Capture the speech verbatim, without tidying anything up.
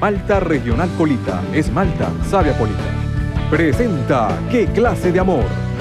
Malta Regional Colita. Es Malta, sabe a Colita. Presenta ¿Qué clase de amor?